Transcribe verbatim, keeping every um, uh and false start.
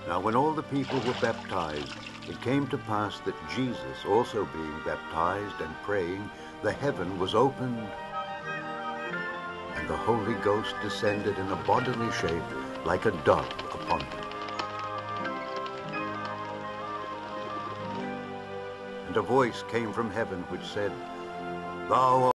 Now when all the people were baptized, it came to pass that Jesus, also being baptized and praying, the heaven was opened, and the Holy Ghost descended in a bodily shape like a dove upon him. And a voice came from heaven which said, Thou